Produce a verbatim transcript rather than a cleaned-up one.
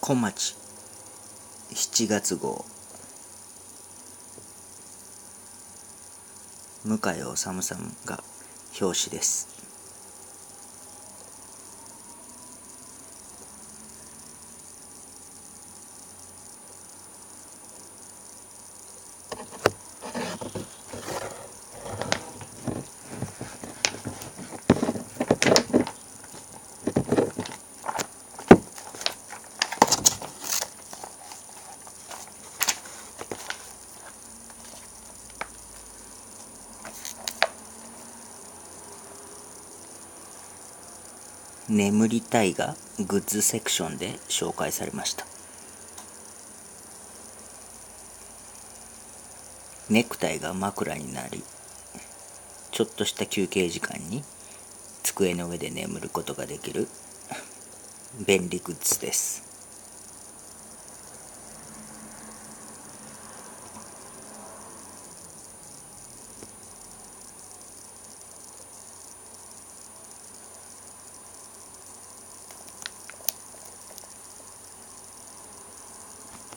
小町しちがつ号、向井治さんが表紙です。眠りたいがグッズセクションで紹介されました。ネクタイが枕になり、ちょっとした休憩時間に机の上で眠ることができる便利グッズです。